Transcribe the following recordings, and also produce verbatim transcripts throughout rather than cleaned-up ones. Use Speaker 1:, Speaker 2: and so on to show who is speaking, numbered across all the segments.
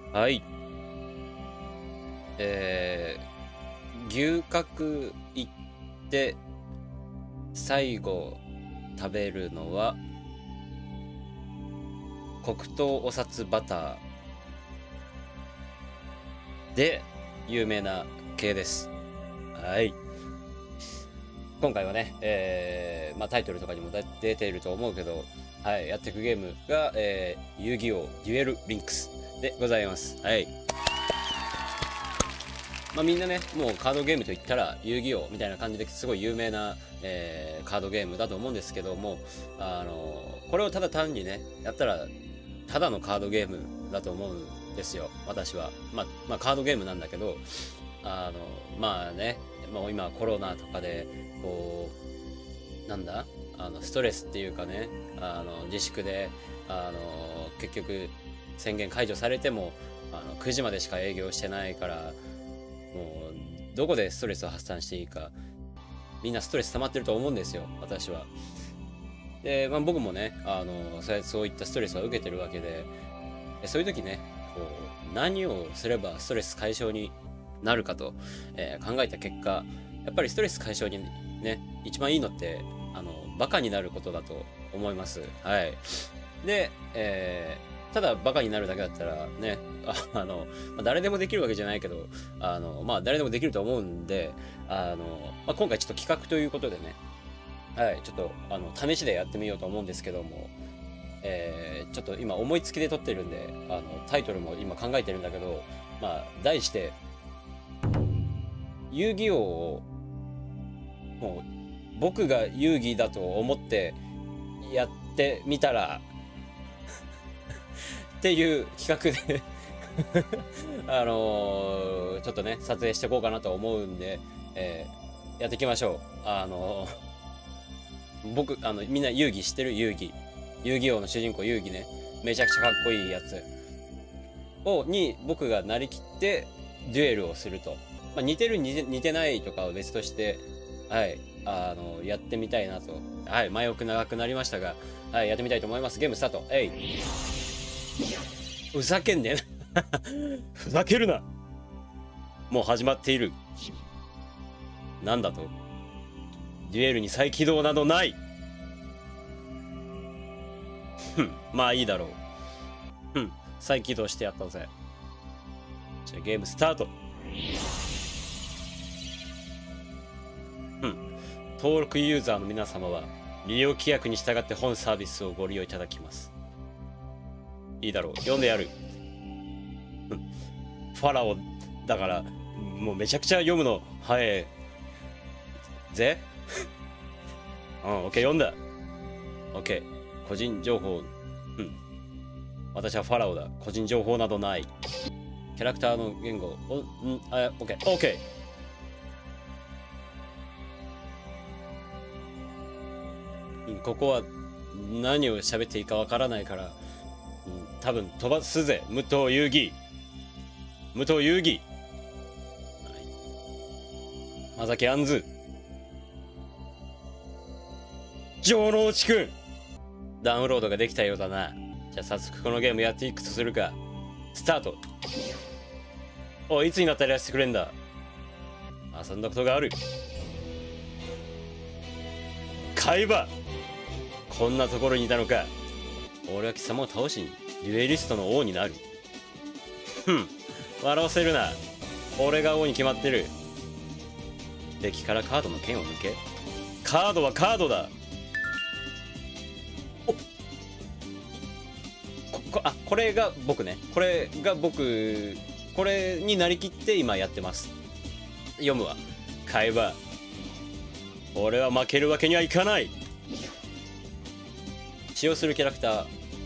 Speaker 1: はい。えー、牛角行って最後食べるのは黒糖お札バターで有名な系です。はい。今回はね、えーまあ、タイトルとかにも出ていると思うけど、はい、やっていくゲームが、えー、遊戯王デュエルリンクスでございます。はい。まあ、みんなね、もうカードゲームといったら遊戯王みたいな感じですごい有名な、えー、カードゲームだと思うんですけども、あのー、これをただ単にね、やったらただのカードゲームだと思うんですよ、私は。まあ、まあ、カードゲームなんだけど、あの、まあね、もう今コロナとかで、こう、なんだあの、ストレスっていうかね、あの、自粛で、あの、結局宣言解除されても、あの、くじまでしか営業してないから、もう、どこでストレスを発散していいか、みんなストレス溜まってると思うんですよ、私は。で、まあ僕もね、あの、そうそういったストレスを受けてるわけで、そういう時ね、こう、何をすればストレス解消になるかと、えー考えた結果、やっぱりストレス解消にね、一番いいのって、あの、バカになることだと思います。はい。で、えーただバカになるだけだったらね、ああの、まあ誰でもできるわけじゃないけど、あの、まあ誰でもできると思うんで、あの、まあ、今回ちょっと企画ということでね、はい、ちょっと、あの、試しでやってみようと思うんですけども、えーちょっと今思いつきで撮ってるんで、あの、タイトルも今考えてるんだけど、まあ、題して、遊戯王を、もう、僕が遊戯だと思ってやってみたら、っていう企画であのーちょっとね、撮影していこうかなと思うんで、えーやっていきましょう。あのー僕、あの、みんな遊戯知ってる遊戯。遊戯王の主人公遊戯ね。めちゃくちゃかっこいいやつ。を、に、僕がなりきって、デュエルをすると。まあ、似てる似て、似てないとかは別として、はい、あの、やってみたいなと。はい、前置く長くなりましたが、はい、やってみたいと思います。ゲームスタート。えい。ふざけんねふざけるな。もう始まっている。なんだと。デュエルに再起動などない。ふん、まあいいだろう。ふん、再起動してやったぜ。じゃあゲームスタート。うん。登録ユーザーの皆様は、利用規約に従って本サービスをご利用いただきます。いいだろう。読んでやる。うん。ファラオだから、もうめちゃくちゃ読むの。はい。ぜうん、オッケー、読んだ。オッケー。個人情報。うん。私はファラオだ。個人情報などない。キャラクターの言語。お、ん、あ、オッケー。オッケー。うん、ここは何を喋っていいかわからないから、うん、多分飛ばすぜ。武藤遊戯。武藤遊戯。はい。まさきあんず。城之内くん。ダウンロードができたようだな。じゃあ早速このゲームやっていくとするか。スタート。おい、いつになったらやらせてくれんだ。遊んだことがある。海馬。こんなところにいたのか。俺は貴様を倒しにデュエリストの王になる。ふん、笑わせるな。俺が王に決まってる。デッキからカードの剣を抜け。カードはカードだ。おここあこれが僕ね。これが僕。これになりきって今やってます。読むわ。海馬。俺は負けるわけにはいかない。使用するキャラクター。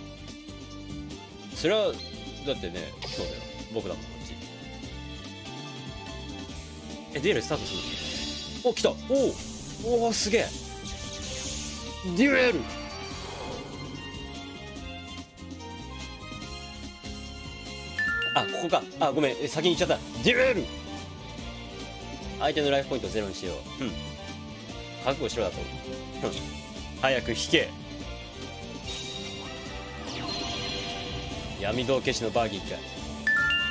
Speaker 1: それはだってね、そうだよ、僕だもんこっち。え、デュエルスタートする。お、来た。おお、おお、すげえ。デュエル。あ、ここか。あ、ごめん、先に行っちゃった。デュエル。相手のライフポイントをゼロにしよう。うん、覚悟しろだと。早く引け。闇道消しのバーギーか。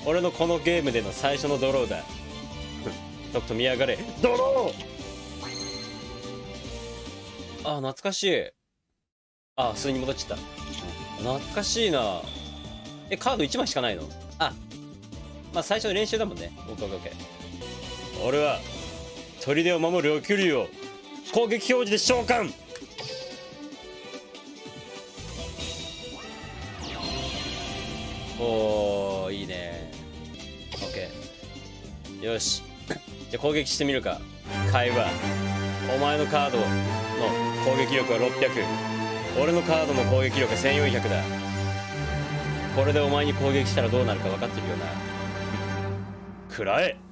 Speaker 1: 俺のこのゲームでの最初のドローだ。とくと見やがれドロー。あ、懐かしい。あ、普通に戻っちゃった。懐かしいな。え、カードいちまいしかないの？あ、まあ最初の練習だもんね。オッケーオッケーオッケー。俺は砦を守るオキュリュウを攻撃表示で召喚。おー、いいね。オッケー。よし。じゃあ攻撃してみるか。会話。お前のカードの攻撃力はろっぴゃく。俺のカードの攻撃力はせんよんひゃくだ。これでお前に攻撃したらどうなるか分かってるよな。くらえ。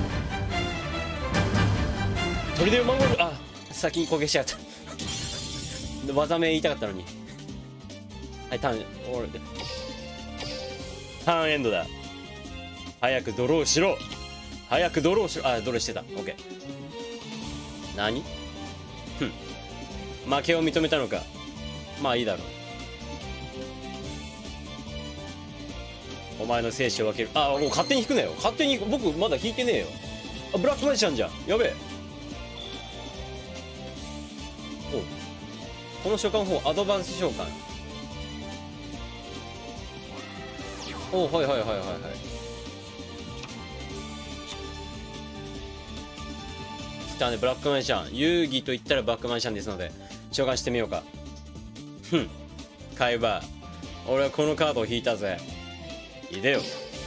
Speaker 1: 砦を守る。あ、先に攻撃しちゃった技名言いたかったのに。はい、ターン。俺ターンエンドだ。早くドローしろ。早くドローしろ。あ、ドローしてた。オッケー。何？ふん。負けを認めたのか。まあいいだろう。お前の生死を分ける。あ、もう勝手に引くなよ。勝手に。僕まだ引いてねえよ。あ、ブラックマジシャンじゃん。やべえ。お、この召喚法アドバンス召喚。お、はいはいはいはいはい。来たね、ブラックマジシャン。遊戯と言ったらブラックマジシャンですので召喚してみようか。ふん、カイバー、俺はこのカードを引いたぜ。いでよ。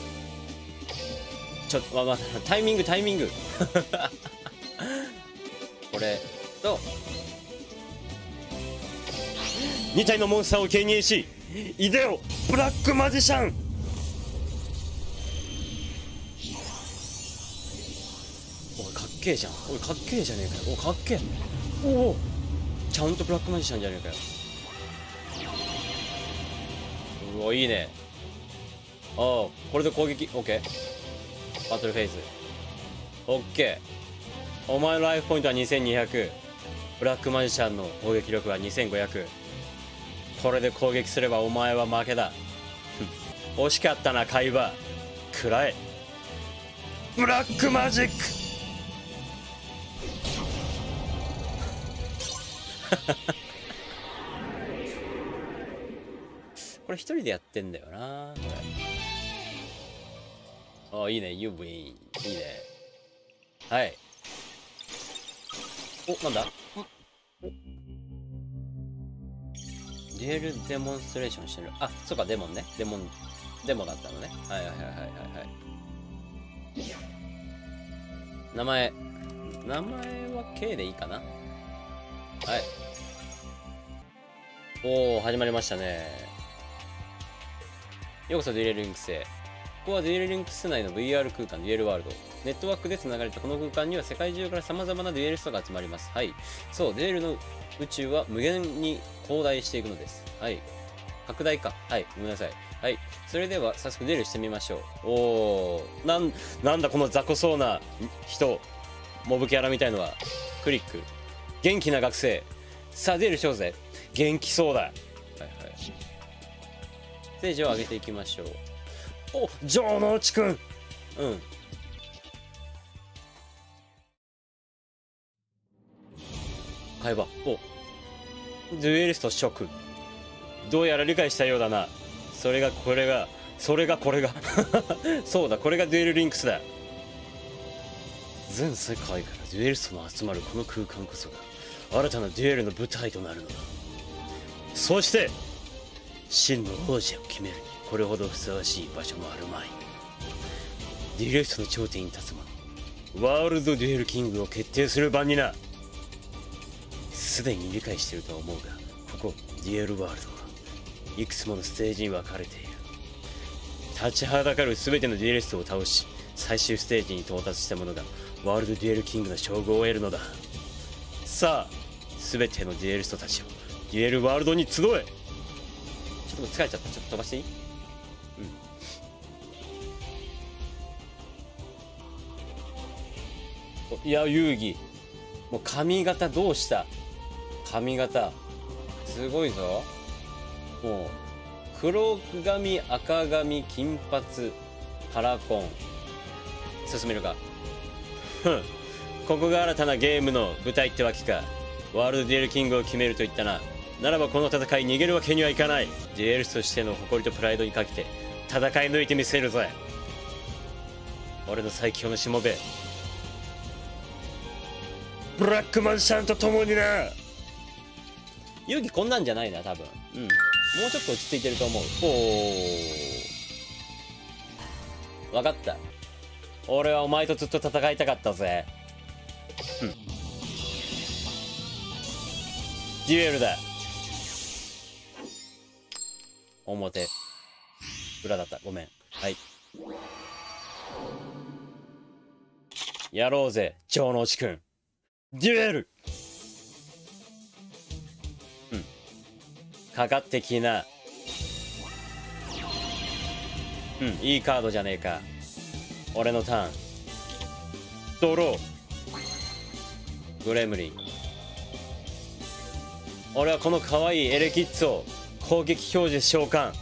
Speaker 1: ちょっと、まあまあ、タイミングタイミングこれとに体のモンスターを軽減し、いでよブラックマジシャン。おいかっけえじゃん。おいかっけえじゃねえかよ。おいかっけえ。おお、ちゃんとブラックマジシャンじゃねえかよ。うお、いいね。ああ、これで攻撃 OK。 バトルフェイズ OK。 お前のライフポイントはにせんにひゃく。ブラックマジシャンの攻撃力はにせんごひゃく。これで攻撃すればお前は負けだ惜しかったなカイバー。くらえブラックマジックこれ一人でやってんだよなこれ。ああ、いいね、ユーブイいいね。はい。お、なんだ。お、デュエルデモンストレーションしてる。あ、そうか、デモンね。デモン、デモだったのね。はいはいはいはいはいはい。名前、名前は K でいいかな。はい。おー、始まりましたね。ようこそデュエルリンクスへ。ここはデュエルリンクス内の ブイアール 空間、デュエルワールド。ネットワークで繋がれたこの空間には世界中から様々なデュエリストが集まります。はい。そう、デュエルの宇宙は無限に広大していくのです。はい。拡大か。はい。ごめんなさい。はい。それでは早速デュエルしてみましょう。おー。なん、なんだこの雑魚そうな人。モブキャラみたいのは。クリック。元気な学生。さあ、デュエルしようぜ。元気そうだ。はいはい。ステージを上げていきましょう。お、城之内くん。うん。会話。お、デュエリスト諸君。どうやら理解したようだな。それがこれが、それがこれが。そうだ、これがデュエルリンクスだ。全世界からデュエリストの集まるこの空間こそが、新たなデュエルの舞台となるのだ。そして、真の王者を決めるに、これほどふさわしい場所もあるまい。デュエリストの頂点に立つ者、ワールドデュエルキングを決定する番にな。すでに理解しているとは思うが、ここデュエルワールドはいくつものステージに分かれている。立ちはだかる全てのデュエリストを倒し、最終ステージに到達した者がワールドデュエルキングの称号を得るのだ。さあ、全てのデュエリストたちをデュエルワールドに集え。ちょっと疲れちゃった。ちょっと飛ばしていい？うん。いや、遊戯。もう髪型どうした？髪型。すごいぞ。もう、黒髪、赤髪、金髪。 パラコン進めるか。ふん、ここが新たなゲームの舞台ってわけか。ワールドデュエルキングを決めると言ったな。ならばこの戦い逃げるわけにはいかない。デュエルスとしての誇りとプライドにかけて戦い抜いてみせるぜ。俺の最強のしもべブラックマンシャンと共にな。遊戯こんなんじゃないな多分。うん、もうちょっと落ち着いてると思う。おお、分かった。俺はお前とずっと戦いたかったぜ。うん、デュエルだ。表裏だった、ごめん。はい、やろうぜ城之内くん、デュエル。うん、かかってきな。うん、いいカードじゃねえか。俺のターン。ドロー。グレムリン。俺はこの可愛いエレキッツを攻撃表示召喚。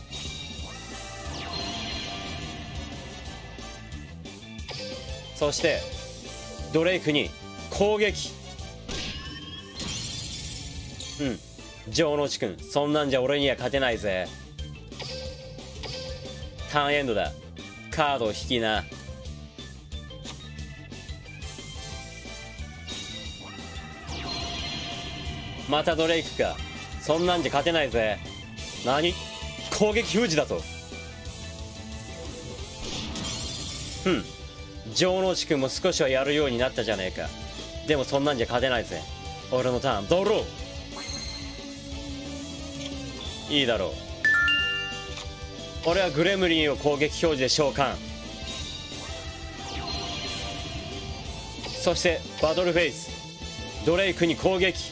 Speaker 1: そしてドレイクに攻撃。うん、城之内くん、そんなんじゃ俺には勝てないぜ。ターンエンドだ。カードを引きな。またドレイクか。そんなんじゃ勝てないぜ。何、攻撃封じだと。ふん、城之内くんも少しはやるようになったじゃねえか。でもそんなんじゃ勝てないぜ。俺のターン、ドロー。いいだろう。俺はグレムリンを攻撃表示で召喚。そしてバトルフェイス、ドレイクに攻撃。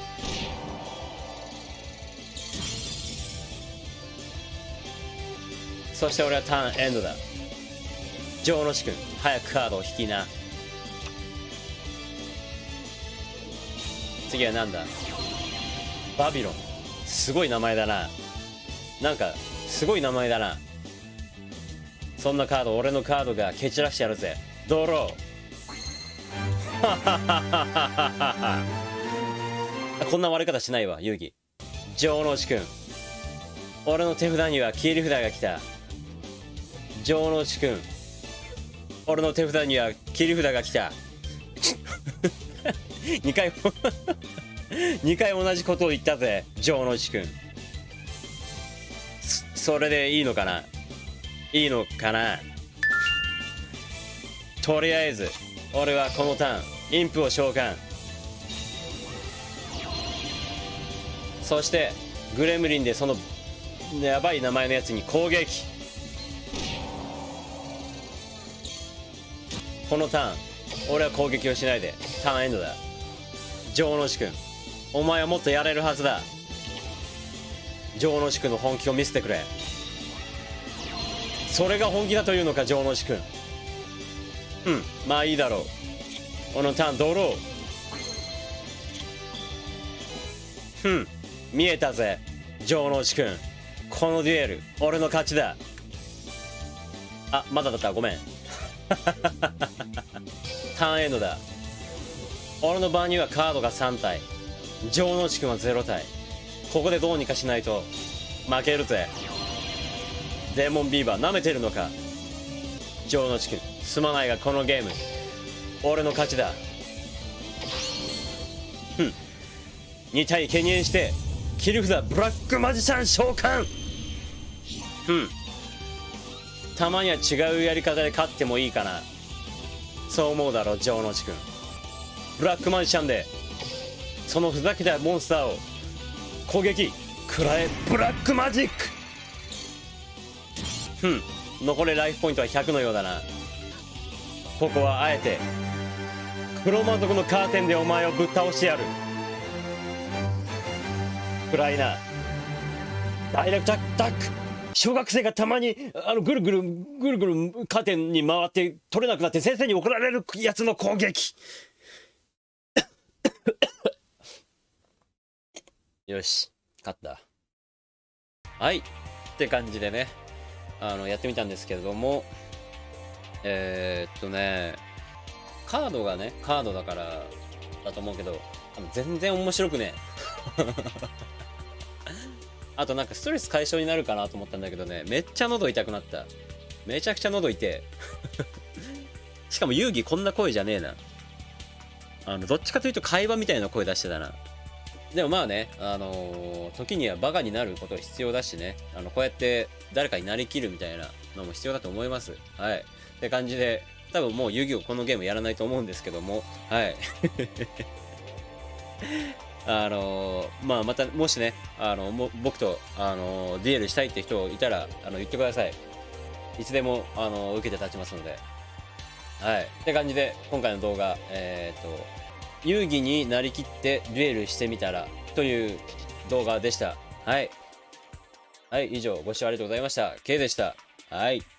Speaker 1: そして俺はターンエンドだ。城之内くん、早くカードを引きな。次はなんだ。バビロン。すごい名前だな。なんかすごい名前だな。そんなカード、俺のカードが蹴散らしてやるぜ。ドロー。こんな悪い方しないわ、遊戯。城之内くん、俺の手札には切り札が来た。城之内くん、俺の手札には切り札が来た。にかいにかい同じことを言ったぜ城之内くん。そそれでいいのかな、いいのかな。とりあえず俺はこのターンインプを召喚。そしてグレムリンでそのやばい名前のやつに攻撃。このターン俺は攻撃をしないでターンエンドだ。城之内くん、お前はもっとやれるはずだ。城之内くんの本気を見せてくれ。それが本気だというのか城之内くん。うん、まあいいだろう。このターンドロー。ふん、見えたぜ城之内くん、このデュエル俺の勝ちだ。あ、まだだった、ごめん。ターンエンドだ。俺の番にはカードがさんたい、城之内くんはゼロたい。ここでどうにかしないと負けるぜ。デーモンビーバーなめてるのか。城之内くん、すまないがこのゲーム俺の勝ちだ。ふん、にたい敬遠して切り札ブラックマジシャン召喚。ふん、たまには違うやり方で勝ってもいいかな。そう思うだろ城之内くん。ブラックマジシャンでそのふざけたモンスターを攻撃食らえブラックマジック。ふん、残りライフポイントはひゃくのようだな。ここはあえて黒魔族のカーテンでお前をぶっ倒してやる。暗いな。ダイレクトアタック。小学生がたまにあのぐるぐるぐるぐるカーテンに回って取れなくなって先生に怒られるやつの攻撃。よし、勝った。はいって感じでね、あのやってみたんですけれども、 えー、っとね、カードがね、カードだからだと思うけど、あの全然面白くねえ。あとなんかストレス解消になるかなと思ったんだけどね、めっちゃ喉痛くなった。めちゃくちゃ喉痛え。しかも遊戯こんな声じゃねえな。あの、どっちかというと会話みたいな声出してたな。でもまあね、あのー時にはバカになること必要だしね、あの、こうやって誰かになりきるみたいなのも必要だと思います。はい。って感じで、多分もう遊戯王このゲームやらないと思うんですけども、はい。あのーまあまた、もしね、あの、も僕と、あのーデュエルしたいって人いたら、あの、言ってください。いつでも、あのー受けて立ちますので。はい。って感じで、今回の動画、えーっと、遊戯になりきってデュエルしてみたらという動画でした。はい。はい、以上ご視聴ありがとうございました。K でした。はい。